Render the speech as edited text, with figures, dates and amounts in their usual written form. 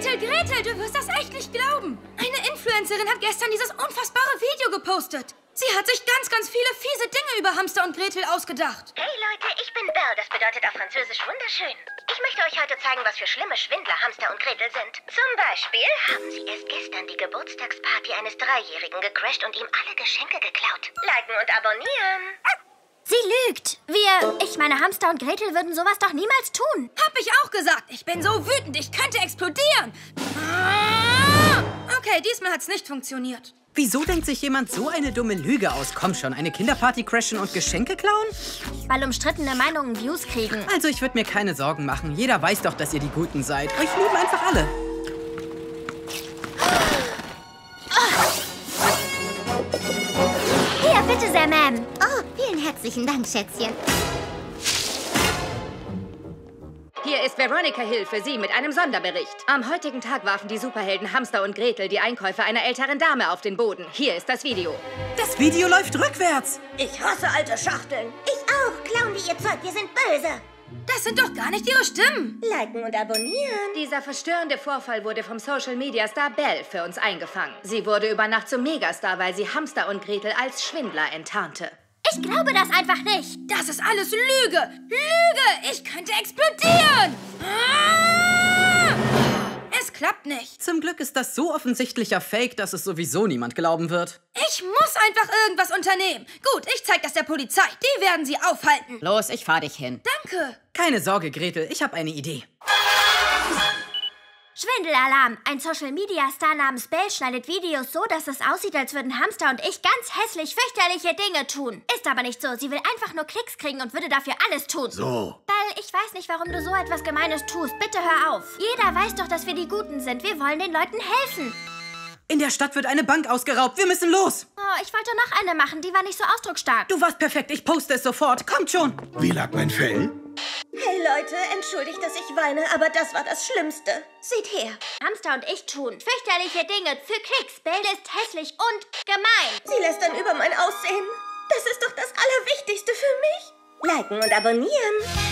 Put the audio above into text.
Gretel, du wirst das echt nicht glauben. Eine Influencerin hat gestern dieses unfassbare Video gepostet. Sie hat sich ganz viele fiese Dinge über Hamster und Gretel ausgedacht. Hey Leute, ich bin Belle, das bedeutet auf Französisch wunderschön. Ich möchte euch heute zeigen, was für schlimme Schwindler Hamster und Gretel sind. Zum Beispiel haben sie erst gestern die Geburtstagsparty eines Dreijährigen gecrasht und ihm alle Geschenke geklaut. Liken und abonnieren. Sie lügt. Ich meine, Hamster und Gretel würden sowas doch niemals tun. Hab ich auch gesagt. Ich bin so wütend, ich könnte explodieren. Okay, diesmal hat's nicht funktioniert. Wieso denkt sich jemand so eine dumme Lüge aus? Komm schon, eine Kinderparty crashen und Geschenke klauen? Weil umstrittene Meinungen Views kriegen. Also ich würde mir keine Sorgen machen. Jeder weiß doch, dass ihr die Guten seid. Euch lieben einfach alle. Hier, bitte sehr, Ma'am. Oh, vielen herzlichen Dank, Schätzchen. Hier ist Veronica Hill für Sie mit einem Sonderbericht. Am heutigen Tag warfen die Superhelden Hamster und Gretel die Einkäufe einer älteren Dame auf den Boden. Hier ist das Video. Das Video läuft rückwärts. Ich hasse alte Schachteln. Ich auch. Klauen die ihr Zeug, wir sind böse. Das sind doch gar nicht ihre Stimmen. Liken und abonnieren. Dieser verstörende Vorfall wurde vom Social-Media-Star Belle für uns eingefangen. Sie wurde über Nacht zum Megastar, weil sie Hamster und Gretel als Schwindler enttarnte. Ich glaube das einfach nicht. Das ist alles Lüge. Lüge! Ich könnte explodieren. Es klappt nicht. Zum Glück ist das so offensichtlicher Fake, dass es sowieso niemand glauben wird. Ich muss einfach irgendwas unternehmen. Gut, ich zeig das der Polizei. Die werden sie aufhalten. Los, ich fahr dich hin. Danke. Keine Sorge, Gretel, ich habe eine Idee. Schwindelalarm. Ein Social-Media-Star namens Belle schneidet Videos so, dass es aussieht, als würden Hamster und ich ganz hässlich, fürchterliche Dinge tun. Ist aber nicht so. Sie will einfach nur Klicks kriegen und würde dafür alles tun. So. Belle, ich weiß nicht, warum du so etwas Gemeines tust. Bitte hör auf. Jeder weiß doch, dass wir die Guten sind. Wir wollen den Leuten helfen. In der Stadt wird eine Bank ausgeraubt. Wir müssen los. Oh, ich wollte noch eine machen. Die war nicht so ausdrucksstark. Du warst perfekt. Ich poste es sofort. Kommt schon. Wie lag mein Fell? Hey Leute, entschuldigt, dass ich weine, aber das war das Schlimmste. Seht her. Hamster und ich tun fürchterliche Dinge für Klicks. Belle ist hässlich und gemein. Sie lästern über mein Aussehen. Das ist doch das Allerwichtigste für mich. Liken und abonnieren.